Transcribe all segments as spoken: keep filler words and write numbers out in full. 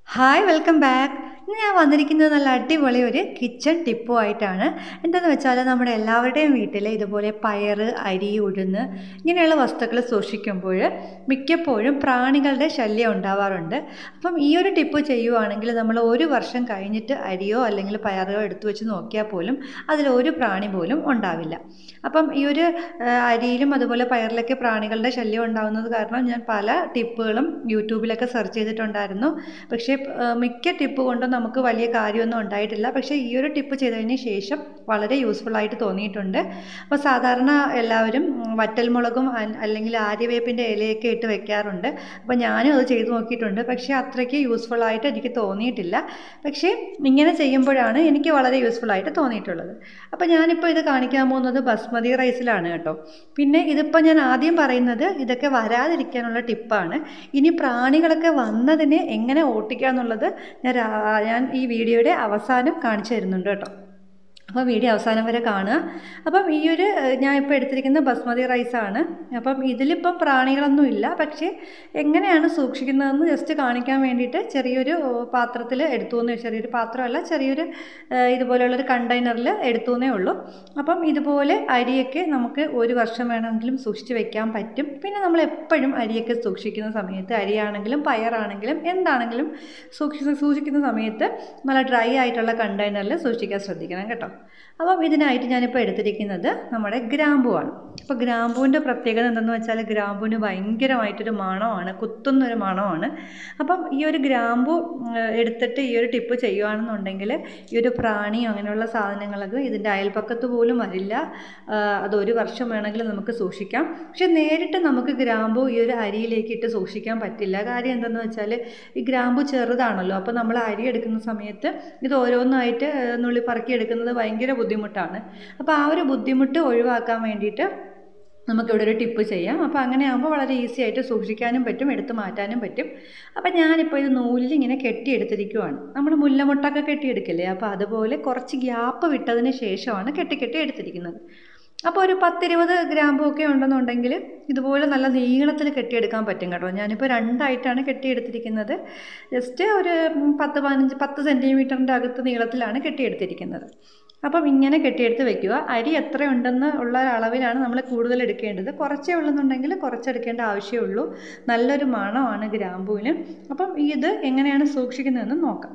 Hi welcome back. ഇന്ന് ഞാൻ വന്നിരിക്കുന്നത് നല്ല അടിപൊളി ഒരു കിച്ചൺ ടിപ്പുമായിട്ടാണ്. എന്താണെന്ന് വെച്ചാൽ നമ്മുടെ എല്ലാവരുടെയും വീട്ടിൽ ഇതുപോലെ പയർ, അരി, ഉഴുന്ന് ഇങ്ങനെയുള്ള വസ്തുക്കൾ സൂക്ഷിക്കുമ്പോൾ മിക്കപ്പോഴും പ്രാണികളുടെ ശല്യം ഉണ്ടാവാറുണ്ട്. അപ്പം ഈ ഒരു ടിപ്പ് ചെയ്യുവാണെങ്കിൽ നമ്മൾ ഒരു വർഷം കഴിഞ്ഞിട്ട് അരിയോ അല്ലെങ്കിൽ പയറോ എടുത്തു വെച്ച് നോക്കിയാൽ പോലും അതിലൊരു പ്രാണി പോലും ഉണ്ടാവില്ല. അപ്പം ഈ ഒരു അരിയിലും അതുപോലെ പയറിലൊക്കെ പ്രാണികളുടെ ശല്യം ഉണ്ടാകുന്നത് കാരണം ഞാൻ പല ടിപ്പുകളും യൂട്യൂബിലൊക്കെ സെർച്ച് ചെയ്തിട്ടുണ്ടായിരുന്നു. പക്ഷേ മിക്ക ടിപ്പ് കൊണ്ടും നമുക്ക് വലിയ കാര്യമൊന്നും ഉണ്ടായിട്ടില്ല. പക്ഷേ ഈ ഒരു ടിപ്പ് ചെയ്തതിന് ശേഷം വളരെ യൂസ്ഫുള്ളായിട്ട് തോന്നിയിട്ടുണ്ട്. അപ്പോൾ സാധാരണ എല്ലാവരും വറ്റൽമുളകും അല്ലെങ്കിൽ ആര്യവേപ്പിൻ്റെ ഇലയൊക്കെ ഇട്ട് വെക്കാറുണ്ട്. അപ്പോൾ ഞാനും അത് ചെയ്ത് നോക്കിയിട്ടുണ്ട്. പക്ഷേ അത്രയ്ക്ക് യൂസ്ഫുള്ളായിട്ട് എനിക്ക് തോന്നിയിട്ടില്ല. പക്ഷേ ഇങ്ങനെ ചെയ്യുമ്പോഴാണ് എനിക്ക് വളരെ യൂസ്ഫുള്ളായിട്ട് തോന്നിയിട്ടുള്ളത്. അപ്പോൾ ഞാനിപ്പോൾ ഇത് കാണിക്കാൻ പോകുന്നത് ബസ്മതി റൈസിലാണ് കേട്ടോ. പിന്നെ ഇതിപ്പോൾ ഞാൻ ആദ്യം പറയുന്നത് ഇതൊക്കെ വരാതിരിക്കാനുള്ള ടിപ്പാണ്. ഇനി പ്രാണികളൊക്കെ വന്നതിനെ എങ്ങനെ ഓട്ടിക്കുക എന്നുള്ളത് ഞാൻ ഞാൻ ഈ വീഡിയോയുടെ അവസാനം കാണിച്ചു തരുന്നുണ്ട് കേട്ടോ. അപ്പോൾ വീഡിയോ അവസാനം വരെ കാണുക. അപ്പം ഈ ഒരു ഞാൻ ഇപ്പോൾ എടുത്തിരിക്കുന്ന ബസ്മതി റൈസാണ്. അപ്പം ഇതിലിപ്പം പ്രാണികളൊന്നും ഇല്ല. പക്ഷേ എങ്ങനെയാണ് സൂക്ഷിക്കുന്നതെന്ന് ജസ്റ്റ് കാണിക്കാൻ വേണ്ടിയിട്ട് ചെറിയൊരു പാത്രത്തിൽ എടുത്തുവെന്ന് ചെറിയൊരു പാത്രമല്ല ചെറിയൊരു ഇതുപോലെയുള്ളൊരു കണ്ടെയ്നറിൽ എടുത്തുവെന്നേ ഉള്ളൂ. അപ്പം ഇതുപോലെ അരിയൊക്കെ നമുക്ക് ഒരു വർഷം വേണമെങ്കിലും സൂക്ഷിച്ച് വെക്കാൻ പറ്റും. പിന്നെ നമ്മൾ എപ്പോഴും അരിയൊക്കെ സൂക്ഷിക്കുന്ന സമയത്ത് അരിയാണെങ്കിലും പയറാണെങ്കിലും എന്താണെങ്കിലും സൂക്ഷിച്ച് സൂക്ഷിക്കുന്ന സമയത്ത് നല്ല ഡ്രൈ ആയിട്ടുള്ള കണ്ടെയ്നറിൽ സൂക്ഷിക്കാൻ ശ്രദ്ധിക്കണം കേട്ടോ. അപ്പം ഇതിനായിട്ട് ഞാനിപ്പോൾ എടുത്തിരിക്കുന്നത് നമ്മുടെ ഗ്രാമ്പുവാണ്. അപ്പോൾ ഗ്രാമ്പൂവിൻ്റെ പ്രത്യേകത എന്തെന്ന് വെച്ചാൽ ഗ്രാമ്പൂവിന് ഭയങ്കരമായിട്ടൊരു മണമാണ്, കുത്തുന്നൊരു മണമാണ്. അപ്പം ഈ ഒരു ഗ്രാമ്പു എടുത്തിട്ട് ഈ ഒരു ടിപ്പ് ചെയ്യുകയാണെന്നുണ്ടെങ്കിൽ ഈ ഒരു പ്രാണി അങ്ങനെയുള്ള സാധനങ്ങളൊക്കെ ഇതിൻ്റെ അയൽപ്പക്കത്ത് പോലും വരില്ല. അതൊരു വർഷം വേണമെങ്കിൽ നമുക്ക് സൂക്ഷിക്കാം. പക്ഷെ നേരിട്ട് നമുക്ക് ഗ്രാമ്പു ഈ ഒരു അരിയിലേക്ക് ഇട്ട് സൂക്ഷിക്കാൻ പറ്റില്ല. കാര്യം എന്തെന്ന് വെച്ചാൽ ഈ ഗ്രാമ്പു ചെറുതാണല്ലോ. അപ്പോൾ നമ്മൾ അരി എടുക്കുന്ന സമയത്ത് ഇത് ഓരോന്നായിട്ട് നുള്ളി പറക്കി എടുക്കുന്നത് ഭയങ്കര ബുദ്ധിമുട്ടാണ്. അപ്പോൾ ആ ഒരു ബുദ്ധിമുട്ട് ഒഴിവാക്കാൻ വേണ്ടിയിട്ട് നമുക്കിവിടെ ഒരു ടിപ്പ് ചെയ്യാം. അപ്പോൾ അങ്ങനെ ആകുമ്പോൾ വളരെ ഈസി ആയിട്ട് സൂക്ഷിക്കാനും പറ്റും, എടുത്ത് മാറ്റാനും പറ്റും. അപ്പം ഞാനിപ്പോൾ ഇത് നൂലിൽ ഇങ്ങനെ കെട്ടിയെടുത്തിരിക്കുവാണ്. നമ്മൾ മുല്ലമുട്ടൊക്കെ കെട്ടിയെടുക്കില്ലേ, അപ്പോൾ അതുപോലെ കുറച്ച് ഗ്യാപ്പ് വിട്ടതിന് ശേഷമാണ് കെട്ടി കെട്ടി എടുത്തിരിക്കുന്നത്. അപ്പോൾ ഒരു പത്തിരുപത് ഗ്രാമ്പൊക്കെ ഉണ്ടെന്നുണ്ടെങ്കിൽ ഇതുപോലെ നല്ല നീളത്തിൽ കെട്ടിയെടുക്കാൻ പറ്റും കേട്ടോ. ഞാനിപ്പോൾ രണ്ടായിട്ടാണ് കെട്ടിയെടുത്തിരിക്കുന്നത്. ജസ്റ്റ് ഒരു പത്ത് പതിനഞ്ച് പത്ത് സെൻറ്റിമീറ്ററിൻ്റെ അകത്ത് നീളത്തിലാണ് കെട്ടിയെടുത്തിരിക്കുന്നത്. അപ്പം ഇങ്ങനെ കെട്ടിയെടുത്ത് വെക്കുക. അരി എത്ര ഉണ്ടെന്ന് ഉള്ള അളവിലാണ് നമ്മൾ കൂടുതൽ എടുക്കേണ്ടത്. കുറച്ചേ ഉള്ളെന്നുണ്ടെങ്കിൽ കുറച്ചെടുക്കേണ്ട ആവശ്യമേ ഉള്ളൂ. നല്ലൊരു മണമാണ് ഗ്രാമ്പൂവിന്. അപ്പം ഇത് എങ്ങനെയാണ് സൂക്ഷിക്കുന്നതെന്ന് നോക്കാം.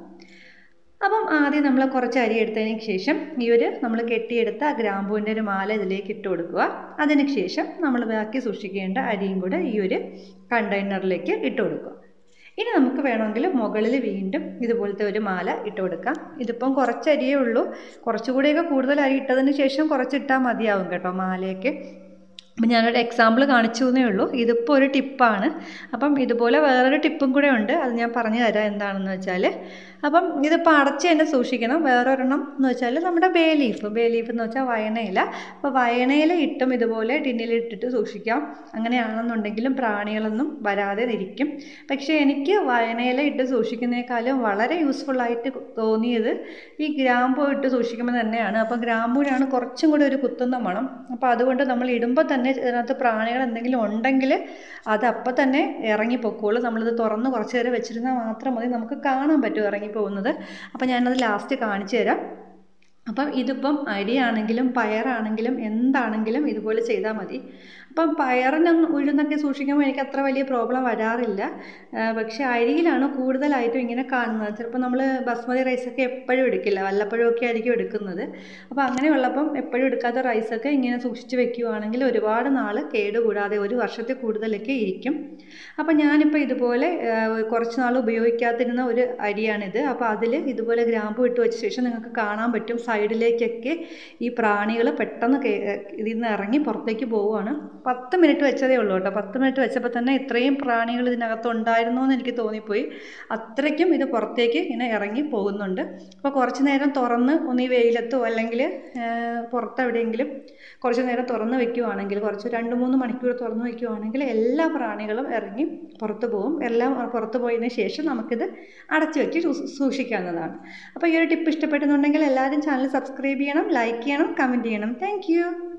അപ്പം ആദ്യം നമ്മൾ കുറച്ച് അരി എടുത്തതിന് ശേഷം ഈ ഒരു നമ്മൾ കെട്ടിയെടുത്ത ഗ്രാമ്പൂവിൻ്റെ ഒരു മാല ഇതിലേക്ക് ഇട്ട് കൊടുക്കുക. അതിന് ശേഷം നമ്മൾ ബാക്കി സൂക്ഷിക്കേണ്ട അരിയും കൂടെ ഈ ഒരു കണ്ടെയ്നറിലേക്ക് ഇട്ട് കൊടുക്കുക. ഇനി നമുക്ക് വേണമെങ്കിൽ മുകളിൽ വീണ്ടും ഇതുപോലത്തെ ഒരു മാല ഇട്ട് കൊടുക്കാം. ഇതിപ്പം കുറച്ച് അരിയേ ഉള്ളൂ. കുറച്ചുകൂടിയൊക്കെ കൂടുതൽ അരി ഇട്ടതിന് ശേഷം കുറച്ചിട്ടാൽ മതിയാവും കേട്ടോ മാലയൊക്കെ. അപ്പം ഞാനൊരു എക്സാമ്പിൾ കാണിച്ചു എന്നേ ഉള്ളൂ. ഇതിപ്പോൾ ഒരു ടിപ്പാണ്. അപ്പം ഇതുപോലെ വേറൊരു ടിപ്പും കൂടെ ഉണ്ട്. അത് ഞാൻ പറഞ്ഞു തരാം എന്താണെന്ന് വെച്ചാൽ. അപ്പം ഇതിപ്പോൾ അടച്ച് തന്നെ സൂക്ഷിക്കണം. വേറൊരെണ്ണം എന്ന് വെച്ചാൽ നമ്മുടെ ബേ ലീഫ് ബേ ലീഫ് എന്ന് വെച്ചാൽ വയണയില. അപ്പോൾ വയണയില ഇട്ടും ഇതുപോലെ ടിന്നിലിട്ടിട്ട് സൂക്ഷിക്കാം. അങ്ങനെയാണെന്നുണ്ടെങ്കിലും പ്രാണികളൊന്നും വരാതെ ഇരിക്കും. പക്ഷേ എനിക്ക് വയണയില ഇട്ട് സൂക്ഷിക്കുന്നതിനേക്കാളും വളരെ യൂസ്ഫുള്ളായിട്ട് തോന്നിയത് ഈ ഗ്രാമ്പൂ ഇട്ട് സൂക്ഷിക്കുമ്പോൾ തന്നെയാണ്. അപ്പോൾ ഗ്രാമ്പൂവിനാണ് കുറച്ചും കൂടി ഒരു കുത്തുന്ന മണം. അപ്പോൾ അതുകൊണ്ട് നമ്മൾ ഇടുമ്പോൾ തന്നെ ഇതിനകത്ത് പ്രാണികൾ എന്തെങ്കിലും ഉണ്ടെങ്കിൽ അത് അപ്പം തന്നെ ഇറങ്ങിപ്പോക്കോളൂ. നമ്മളിത് തുറന്ന് കുറച്ച് നേരം വെച്ചിരുന്നാൽ മാത്രം മതി നമുക്ക് കാണാൻ പറ്റും ഇറങ്ങിപ്പോകുന്നത്. അപ്പം ഞാനത് ലാസ്റ്റ് കാണിച്ചു തരാം. അപ്പം ഇതിപ്പം അരിയാണെങ്കിലും പയറാണെങ്കിലും എന്താണെങ്കിലും ഇതുപോലെ ചെയ്താൽ മതി. അപ്പം പയറിനും ഉഴുന്നൊക്കെ സൂക്ഷിക്കുമ്പോൾ എനിക്ക് അത്ര വലിയ പ്രോബ്ലം വരാറില്ല. പക്ഷേ അരിയിലാണ് കൂടുതലായിട്ടും ഇങ്ങനെ കാണുന്നത്. ചിലപ്പോൾ നമ്മൾ ബസ്മതി റൈസൊക്കെ എപ്പോഴും എടുക്കില്ല, വല്ലപ്പോഴും ഒക്കെ ആയിരിക്കും എടുക്കുന്നത്. അപ്പോൾ അങ്ങനെയുള്ളപ്പം എപ്പോഴും എടുക്കാത്ത റൈസൊക്കെ ഇങ്ങനെ സൂക്ഷിച്ച് വെക്കുകയാണെങ്കിൽ ഒരുപാട് നാൾ കേടുകൂടാതെ ഒരു വർഷത്തിൽ കൂടുതലൊക്കെ ഇരിക്കും. അപ്പം ഞാനിപ്പോൾ ഇതുപോലെ കുറച്ച് നാൾ ഉപയോഗിക്കാതിരുന്ന ഒരു അരിയാണിത്. അപ്പോൾ അതിൽ ഇതുപോലെ ഗ്രാമ്പു ഇട്ട് വെച്ച ശേഷം നിങ്ങൾക്ക് കാണാൻ പറ്റും സൈഡിലേക്കൊക്കെ ഈ പ്രാണികൾ പെട്ടെന്ന് ഇതിൽ നിന്ന് ഇറങ്ങി പുറത്തേക്ക് പോവുകയാണ്. പത്ത് മിനിറ്റ് വെച്ചതേ ഉള്ളൂ കേട്ടോ. പത്ത് മിനിറ്റ് വെച്ചപ്പോൾ തന്നെ ഇത്രയും പ്രാണികൾ ഇതിനകത്ത് ഉണ്ടായിരുന്നോ എന്ന് എനിക്ക് തോന്നിപ്പോയി. അത്രയ്ക്കും ഇത് പുറത്തേക്ക് ഇങ്ങനെ ഇറങ്ങി പോകുന്നുണ്ട്. അപ്പോൾ കുറച്ച് നേരം തുറന്ന് ഒന്ന് ഈ വെയിലത്തോ അല്ലെങ്കിൽ പുറത്തെവിടെയെങ്കിലും കുറച്ച് നേരം തുറന്ന് വെക്കുകയാണെങ്കിൽ കുറച്ച് രണ്ട് മൂന്ന് മണിക്കൂർ തുറന്ന് വെക്കുകയാണെങ്കിൽ എല്ലാ പ്രാണികളും ഇറങ്ങി പുറത്ത് പോകും. എല്ലാം പുറത്ത് പോയതിന് ശേഷം നമുക്കിത് അടച്ചു വെച്ച് സൂക്ഷിക്കാവുന്നതാണ്. അപ്പോൾ ഈ ഒരു ടിപ്പ് ഇഷ്ടപ്പെടുന്നുണ്ടെങ്കിൽ എല്ലാവരും ചാനൽ സബ്സ്ക്രൈബ് ചെയ്യണം, ലൈക്ക് ചെയ്യണം, കമൻറ്റ് ചെയ്യണം. താങ്ക്